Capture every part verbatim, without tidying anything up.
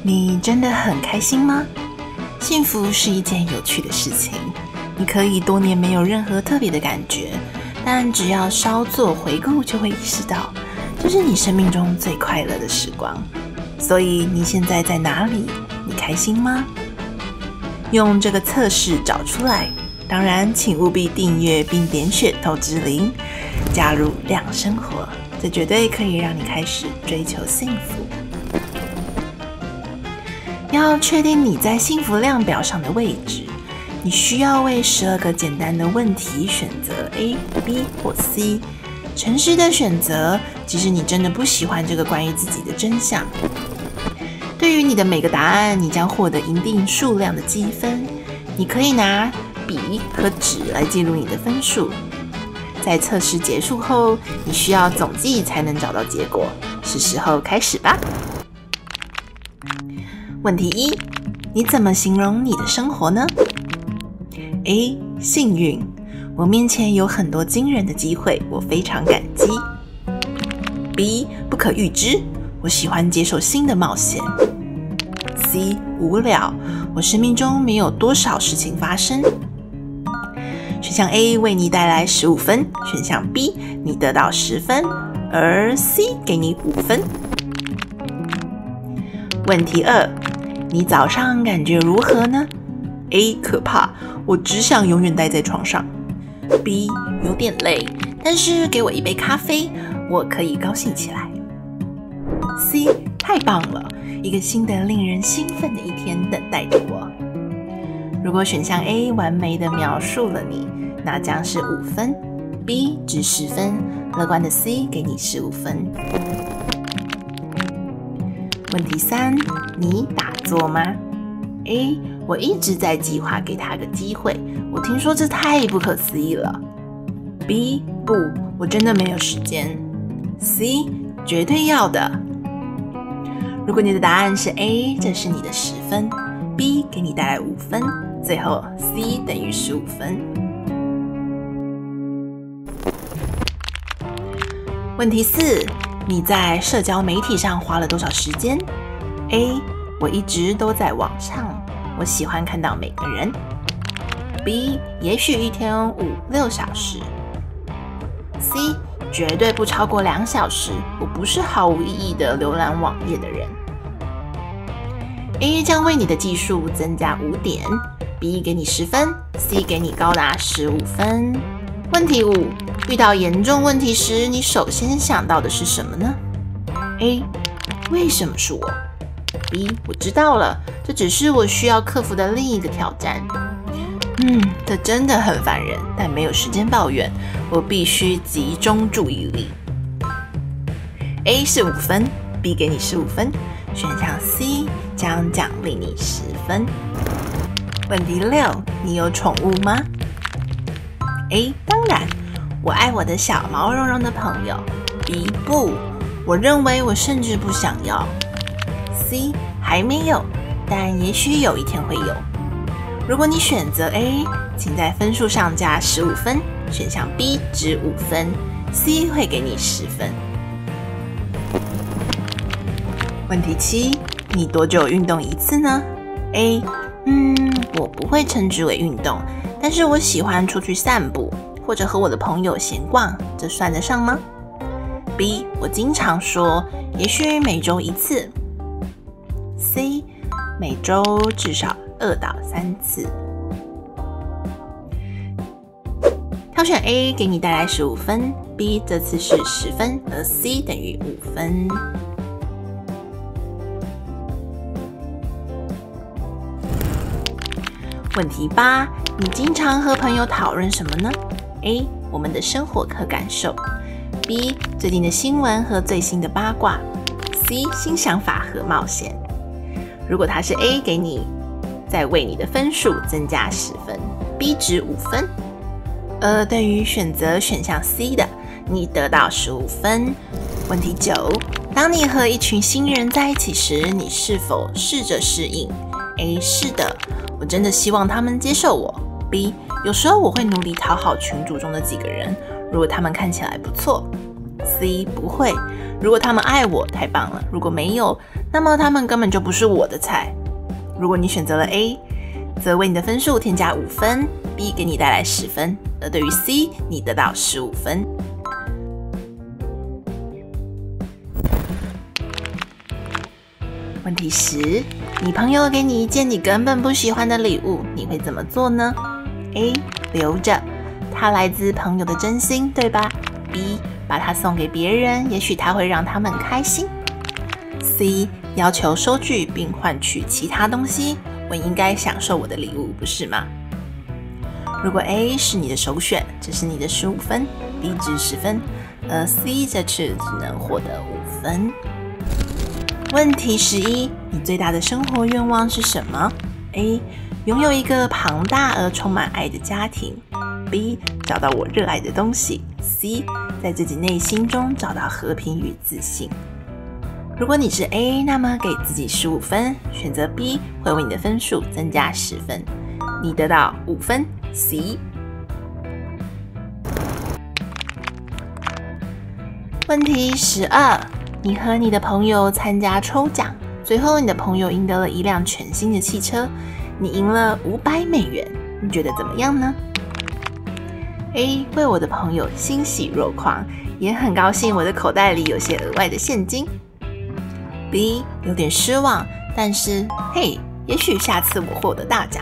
你真的很开心吗？幸福是一件有趣的事情，你可以多年没有任何特别的感觉，但只要稍作回顾就会意识到，这是你生命中最快乐的时光。所以你现在在哪里？你开心吗？用这个测试找出来。当然，请务必订阅并点选透知铃，加入亮生活，这绝对可以让你开始追求幸福。要确定你在幸福量表上的位置，你需要为十二个简单的问题选择 A、B 或 C。诚实的选择，即使你真的不喜欢这个关于自己的真相。对于你的每个答案，你将获得一定数量的积分。你可以拿笔和纸来记录你的分数。在测试结束后，你需要总计才能找到结果。是时候开始吧。问题一：你怎么形容你的生活呢？ A. 幸运，我面前有很多惊人的机会，我非常感激。 B. 不可预知，我喜欢接受新的冒险。 C. 无聊，我生命中没有多少事情发生。选项 A 为你带来十五分，选项 B 你得到十分，而 C 给你五分。问题二：你早上感觉如何呢？ A 可怕，我只想永远待在床上。 B 有点累，但是给我一杯咖啡，我可以高兴起来。 C 太棒了，一个新的令人兴奋的一天等待着我。如果选项 A 完美的描述了你，那将是五分。 B 值十分，乐观的 C 给你十五分。问题三：你打坐吗？ A 我一直在计划给他个机会，我听说这太不可思议了。 B 不，我真的没有时间。 C 绝对要的。如果你的答案是 A， 这是你的十分， B 给你带来五分，最后 C 等于十五分。问题四：你在社交媒体上花了多少时间？ A 我一直都在网上，我喜欢看到每个人。 B 也许一天五六小时。 C 绝对不超过两小时，我不是毫无意义的浏览网页的人。 A 将为你的技术增加五点， B 给你十分， C 给你高达十五分。问题五：遇到严重问题时，你首先想到的是什么呢？ A 为什么是我？ B 我知道了，这只是我需要克服的另一个挑战。嗯，这真的很烦人，但没有时间抱怨，我必须集中注意力。A 是五分， B 给你十五分，选项 C 将奖励你十分。问题六：你有宠物吗？ A 当然，我爱我的小毛茸茸的朋友。 B 不，我认为我甚至不想要。 C 还没有，但也许有一天会有。如果你选择 A， 请在分数上加十五分，选项 B 值五分， C 会给你十分。问题七：你多久运动一次呢？ A 嗯，我不会称之为运动，但是我喜欢出去散步，或者和我的朋友闲逛，这算得上吗？ B 我经常说，也许每周一次。 C 每周至少二到三次。挑选 A 给你带来十五分， B 这次是十分，而 C 等于五分。问题八：你经常和朋友讨论什么呢？ A 我们的生活和感受。 B 最近的新闻和最新的八卦。 C 新想法和冒险。如果它是 A 给你，再为你的分数增加十分， B 值五分。而对于选择选项 C 的，你得到十五分。问题九：当你和一群新人在一起时，你是否试着适应？ A 是的，我真的希望他们接受我。 B 有时候我会努力讨好群组中的几个人，如果他们看起来不错。 C 不会，如果他们爱我，太棒了；如果没有，那么他们根本就不是我的菜。如果你选择了 A， 则为你的分数添加五分 ，B 给你带来十分，而对于 C， 你得到十五分。问题十，你朋友给你一件你根本不喜欢的礼物，你会怎么做呢？ A 留着，它来自朋友的真心，对吧？ B 把它送给别人，也许它会让他们开心。 C 要求收据并换取其他东西，我应该享受我的礼物，不是吗？如果 A 是你的首选，这是你的十五分 ，B 值十分，而 C 这次只能获得五分。问题十一，你最大的生活愿望是什么？ A 拥有一个庞大而充满爱的家庭， B 找到我热爱的东西， C 在自己内心中找到和平与自信。如果你是 A， 那么给自己十五分，选择 B 会为你的分数增加十分，你得到五分 C。 问题十二，你和你的朋友参加抽奖，最后你的朋友赢得了一辆全新的汽车，你赢了五百美元，你觉得怎么样呢？ A 为我的朋友欣喜若狂，也很高兴我的口袋里有些额外的现金。 B 有点失望，但是嘿，也许下次我获得大奖。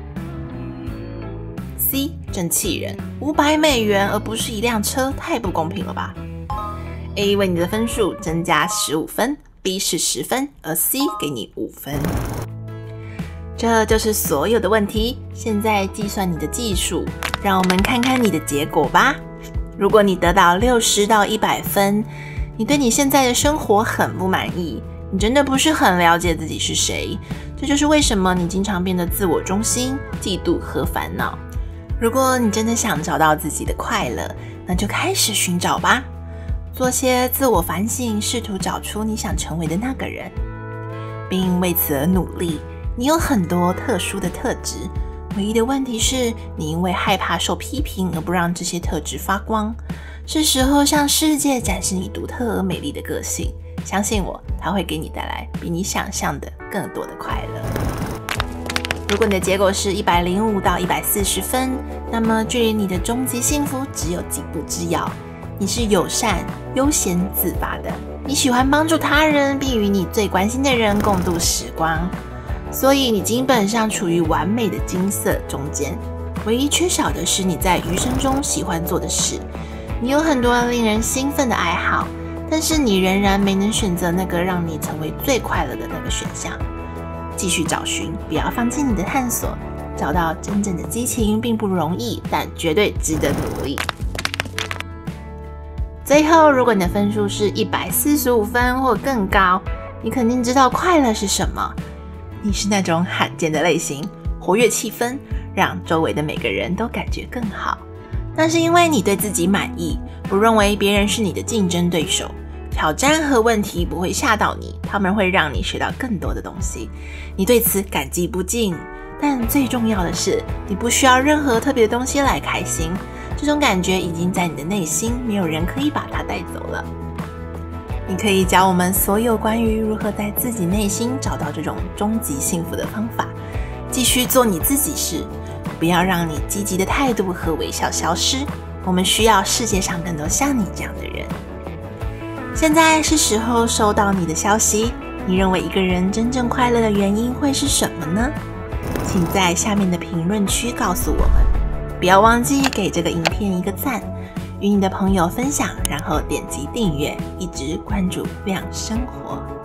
C 真气人，五百美元而不是一辆车，太不公平了吧？ A 为你的分数增加十五分， B 是十分，而 C 给你五分。这就是所有的问题。现在计算你的技术，让我们看看你的结果吧。如果你得到六十到一百分，你对你现在的生活很不满意，你真的不是很了解自己是谁。这就是为什么你经常变得自我中心、嫉妒和烦恼。如果你真的想找到自己的快乐，那就开始寻找吧。做些自我反省，试图找出你想成为的那个人，并为此而努力。你有很多特殊的特质，唯一的问题是你因为害怕受批评而不让这些特质发光。是时候向世界展示你独特而美丽的个性，相信我，它会给你带来比你想象的更多的快乐。如果你的结果是一百零五到一百四十分，那么距离你的终极幸福只有几步之遥。你是友善、悠闲、自发的，你喜欢帮助他人，并与你最关心的人共度时光，所以你基本上处于完美的金色中间。唯一缺少的是你在余生中喜欢做的事。你有很多令人兴奋的爱好，但是你仍然没能选择那个让你成为最快乐的那个选项。继续找寻，不要放弃你的探索。找到真正的激情并不容易，但绝对值得努力。最后，如果你的分数是一百四十五分或更高，你肯定知道快乐是什么。你是那种罕见的类型，活跃气氛，让周围的每个人都感觉更好。那是因为你对自己满意，不认为别人是你的竞争对手。挑战和问题不会吓到你，他们会让你学到更多的东西。你对此感激不尽，但最重要的是，你不需要任何特别的东西来开心。这种感觉已经在你的内心，没有人可以把它带走了。你可以教我们所有关于如何在自己内心找到这种终极幸福的方法。继续做你自己时，不要让你积极的态度和微笑消失。我们需要世界上更多像你这样的人。现在是时候收到你的消息，你认为一个人真正快乐的原因会是什么呢？请在下面的评论区告诉我们。不要忘记给这个影片一个赞，与你的朋友分享，然后点击订阅，一直关注亮生活。